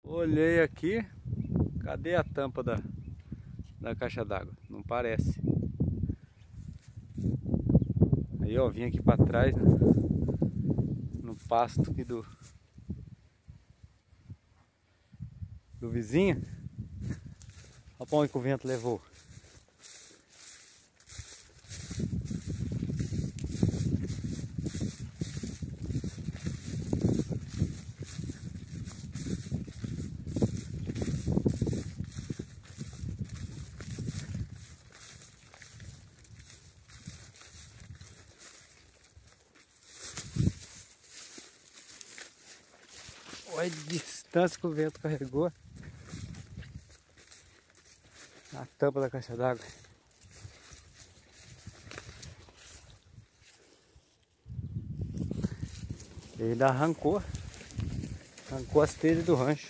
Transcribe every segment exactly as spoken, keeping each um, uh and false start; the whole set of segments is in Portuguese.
Olhei aqui, cadê a tampa da, da caixa d'água? Não parece. Aí ó, vim aqui para trás, né, no pasto aqui do, do vizinho. Olha para onde que o vento levou. Olha a distância que o vento carregou a tampa da caixa d'água. Ele ainda arrancou, arrancou as telhas do rancho.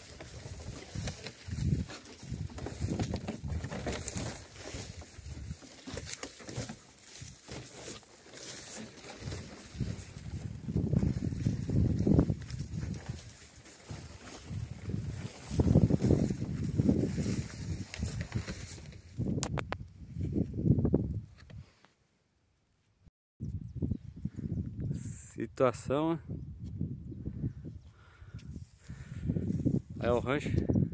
Situação, aí o rancho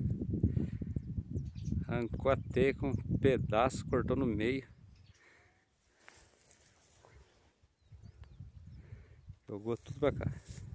arrancou a teia com um pedaço, cortou no meio, jogou tudo pra cá.